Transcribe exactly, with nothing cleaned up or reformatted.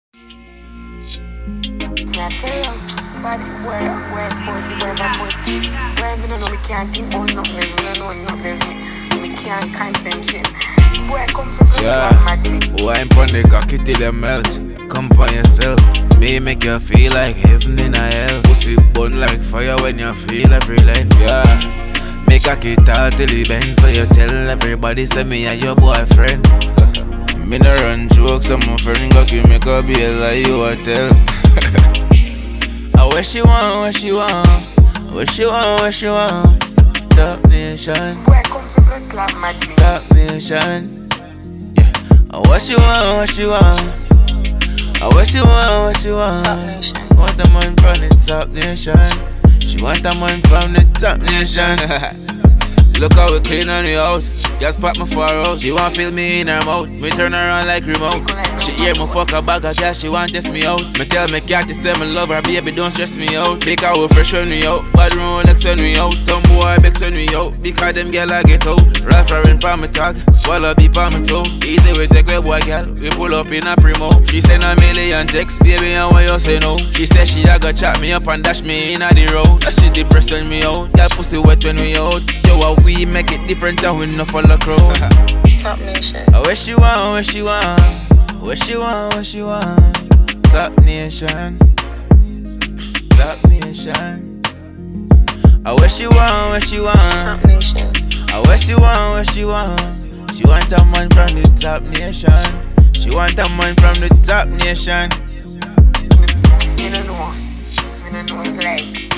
I tell you, but where, where, boys, where my boots. Where me no know, me can't think about nothing. Me no know nothing. Me can't concentrate. Boy, come from the yeah. Wine pon the cocky till you melt. Come on yourself. Me make you feel like heaven in a hell. Pussy burn like fire when you feel every length. Yeah. Make a kid out till he bend, so you tell everybody say me and your boyfriend. Me no run jokes, and my friend go give me a bill like you a tell. I wish you want, what she want, what you want, what you want. Top nation, boy, come from the club, madly. Top nation, yeah. I wish you want, what you want. I wish you want, what you want. Want a man from the top nation. She want a man from the top nation. Look how we clean on the house. Just pop me for a road. She want feel me in her mouth. Me turn around like remote. She hear me fuck a bag of gas. She want test me out. Me tell me cat to say me love her, baby, don't stress me out. Because we fresh when we out. Bad Rolex when we out. Some boy bex when we out. Because them girl I get out. Ralph Lauren pa me tag. Walla be pa me toe. Easy we take a boy girl. We pull up in a primo. She send a million texts. Baby, and why you say no? She say she a go chat me up and dash me in a the road. So she depressed when me out. That pussy wet when we out. Yo, how we make it different and we no follow crowd. Top nation. I wish you want, wish you want, wish you want, wish you want. Top nation, top nation. I wish you want, wish you want. Top nation. I wish you want, wish you want. She want a man from the top nation. She want a man from the top nation. Me no know. Me no know. It's like